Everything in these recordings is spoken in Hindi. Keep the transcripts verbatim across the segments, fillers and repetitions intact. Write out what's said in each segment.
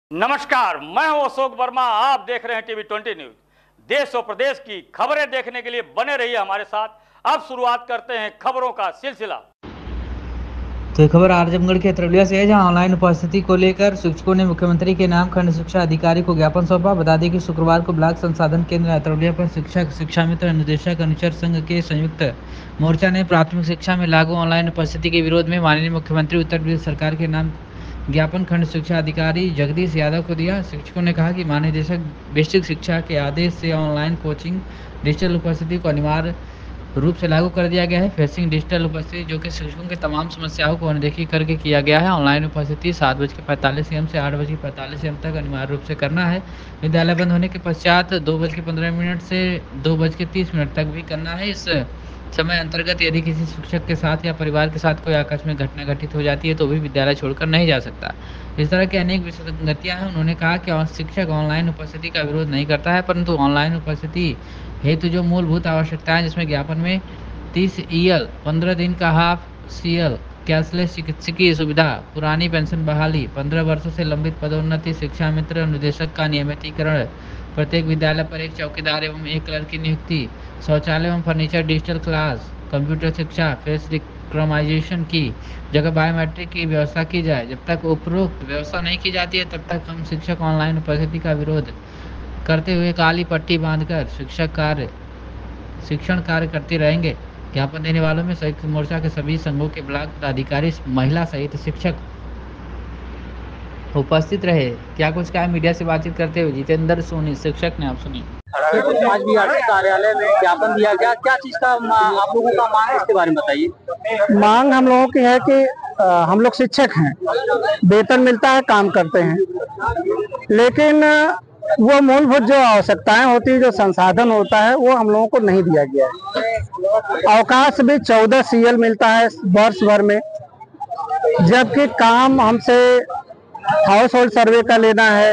नमस्कार, मैं हूं अशोक वर्मा। आप देख रहे हैं टीवी ट्वेंटी न्यूज। देश और प्रदेश की खबरें देखने के लिए बने रहिए हमारे साथ। अब शुरुआत करते हैं खबरों का सिलसिला। तो खबर आजमगढ़ के तरवलिया से है, जहां ऑनलाइन उपस्थिति को लेकर शिक्षकों ने मुख्यमंत्री के नाम खंड शिक्षा अधिकारी को ज्ञापन सौंपा। बता दें कि शुक्रवार को ब्लॉक संसाधन केंद्र तरवलिया पर शिक्षक, शिक्षा मित्र, निदेशक, अनुचर संघ के संयुक्त मोर्चा ने प्राथमिक शिक्षा में लागू ऑनलाइन उपस्थिति के विरोध में माननीय मुख्यमंत्री उत्तर प्रदेश सरकार के नाम ज्ञापन खंड शिक्षा अधिकारी जगदीश यादव को दिया। शिक्षकों ने कहा कि माननीय निदेशक बेसिक शिक्षा के आदेश से ऑनलाइन कोचिंग डिजिटल उपस्थिति को अनिवार्य रूप से लागू कर दिया गया है। फेसिंग डिजिटल उपस्थिति जो कि शिक्षकों की तमाम समस्याओं को अनदेखी करके किया गया है। ऑनलाइन उपस्थिति सात बज के पैंतालीस एम से आठ बज के पैंतालीस एम तक अनिवार्य रूप से करना है। विद्यालय बंद होने के पश्चात दो बज के पंद्रह मिनट से दो बज के तीस मिनट तक भी करना है। इस समय अंतर्गत यदि किसी शिक्षक के साथ या परिवार के साथ कोई आकस्मिक घटना घटित हो जाती है तो भी विद्यालय छोड़कर नहीं जा सकता। इस तरह की अनेक विसंगतियां हैं। उन्होंने कहा कि शिक्षक ऑनलाइन उपस्थिति का विरोध नहीं करता है, परंतु ऑनलाइन उपस्थिति हेतु जो मूलभूत आवश्यकताएं जिसमें ज्ञापन में तीस ई एल, पंद्रह दिन का हाफ सी एल, कैशलेस चिकित्सकीय सुविधा, पुरानी पेंशन बहाली, पंद्रह वर्षों से लंबित पदोन्नति, शिक्षा मित्र निदेशक का नियमितीकरण, प्रत्येक विद्यालय पर एक चौकीदार एवं एक क्लर्क की नियुक्ति, शौचालय एवं फर्नीचर, डिजिटल क्लास, कंप्यूटर शिक्षा, फेस रिकग्नाइजेशन की जगह बायोमेट्रिक की व्यवस्था की जाए। जब तक उपरोक्त व्यवस्था नहीं की जाती है तब तक हम शिक्षक ऑनलाइन उपस्थिति का विरोध करते हुए काली पट्टी बांधकर शिक्षक कार्य शिक्षण कार्य करते रहेंगे। ज्ञापन देने वालों में संयुक्त मोर्चा के सभी संघों के ब्लॉक पदाधिकारी, महिला सहित शिक्षक उपस्थित रहे। क्या कुछ कहा मीडिया से बातचीत करते हुए जितेंद्र सोनी शिक्षक ने, आप सुनिए। आज भी कार्यालय में ज्ञापन दिया गया, क्या चीज का आप लोगों का मांग है, इसके बारे में बताइए। मांग हम लोगों की है कि आ, हम लोग शिक्षक हैं, वेतन मिलता है, काम करते हैं, लेकिन वो मूलभूत जो आवश्यकताएं होती है, जो संसाधन होता है, वो हम लोगों को नहीं दिया गया है। अवकाश भी चौदह सी एल मिलता है वर्ष भर में, जबकि काम हमसे हाउस होल्ड सर्वे का लेना है,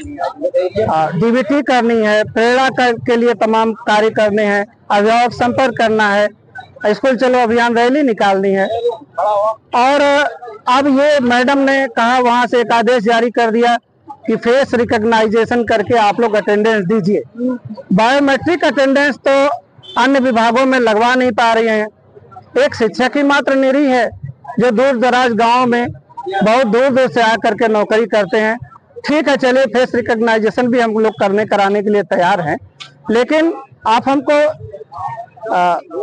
डी बी टी करनी है, प्रेरणा के लिए तमाम कार्य करने हैं, अभिभावक संपर्क करना है, स्कूल चलो अभियान रैली निकालनी है। और अब ये मैडम ने कहा, वहां से एक आदेश जारी कर दिया कि फेस रिकग्नाइजेशन करके आप लोग अटेंडेंस दीजिए। बायोमेट्रिक अटेंडेंस तो अन्य विभागों में लगवा नहीं पा रहे हैं। एक शिक्षक ही मात्र निरी है जो दूर दराज गाँव में बहुत दूर दूर से आकर के नौकरी करते हैं। ठीक है, चलिए फेस रिकग्नाइजेशन भी हम लोग करने कराने के लिए तैयार हैं, लेकिन आप हमको आ,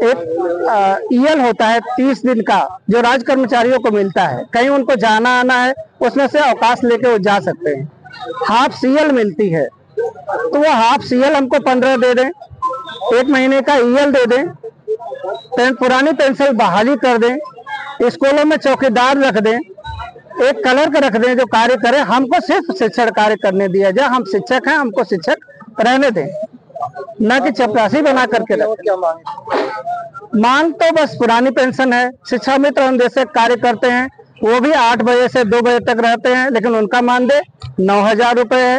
एक ई एल होता है तीस दिन का, जो राज कर्मचारियों को मिलता है, कहीं उनको जाना आना है उसमें से अवकाश लेके वो जा सकते हैं। हाफ सी एल मिलती है, तो वो हाफ सी एल हमको पंद्रह दे दें, एक महीने का ई एल दे दें, पुरानी पेंशन बहाली कर दें, स्कूलों में चौकीदार रख दें, एक क्लर्क रख दें जो कार्य करे। हमको सिर्फ शिक्षण कार्य करने दिया जाए। हम शिक्षक हैं, हमको शिक्षक रहने दें, न कि चपरासी बना करके रखें। मांग तो बस पुरानी पेंशन है। शिक्षा मित्र अनुदेशक कार्य करते हैं, वो भी आठ बजे से दो बजे तक रहते हैं, लेकिन उनका मानदेय नौ हजार रुपए है।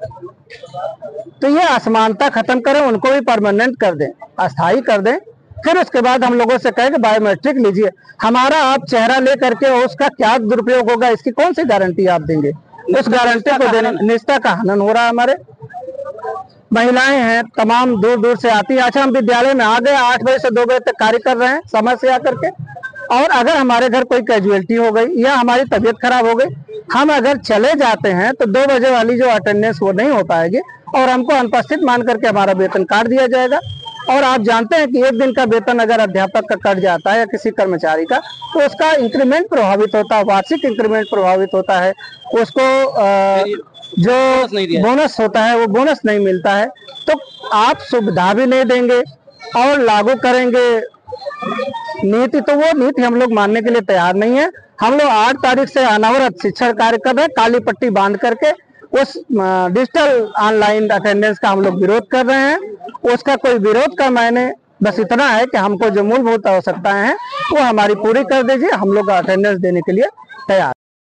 तो ये असमानता खत्म करें, उनको भी परमानेंट कर दें, अस्थायी कर दें। फिर उसके बाद हम लोगों से कहें कि बायोमेट्रिक लीजिए। हमारा आप चेहरा ले करके उसका क्या दुरुपयोग होगा, इसकी कौन सी गारंटी आप देंगे? उस गारंटी को देने निष्ठा का हनन हो रहा है। हमारे महिलाएं हैं, तमाम दूर दूर से आती है। अच्छा, हम विद्यालय में आ गए, आठ बजे से दो बजे तक कार्य कर रहे हैं समय से आकर के, और अगर हमारे घर कोई कैजुअलिटी हो गई या हमारी तबीयत खराब हो गई, हम अगर चले जाते हैं तो दो बजे वाली जो अटेंडेंस वो नहीं हो पाएगी और हमको अनुपस्थित मान करके हमारा वेतन काट दिया जाएगा। और आप जानते हैं कि एक दिन का वेतन अगर अध्यापक का कट जाता है या किसी कर्मचारी का, तो उसका इंक्रीमेंट प्रभावित होता है, वार्षिक इंक्रीमेंट प्रभावित होता है, उसको आ, जो बोनस होता है वो बोनस नहीं मिलता है। तो आप सुविधा भी नहीं देंगे और लागू करेंगे नीति, तो वो नीति हम लोग मानने के लिए तैयार नहीं है। हम लोग आठ तारीख से अनवरत शिक्षण कार्य कर रहे हैं, काली पट्टी बांध करके। उस डिजिटल ऑनलाइन अटेंडेंस का हम लोग विरोध कर रहे हैं। उसका कोई विरोध का मायने बस इतना है कि हमको जो मूलभूत आवश्यकताएं हैं वो हमारी पूरी कर दीजिए, हम लोग अटेंडेंस देने के लिए तैयार।